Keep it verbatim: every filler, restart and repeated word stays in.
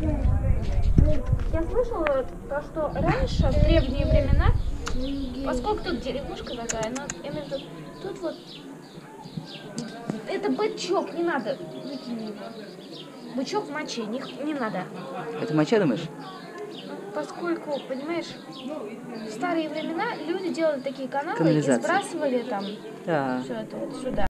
Я слышала, то, что раньше, в древние времена, поскольку тут деревушка такая, но именно тут, тут вот, это бычок, не надо, выкини его. Бычок в моче, не, не надо. Это моча, думаешь? Поскольку, понимаешь, в старые времена люди делали такие каналы и Канализация. сбрасывали там Да. все это вот сюда.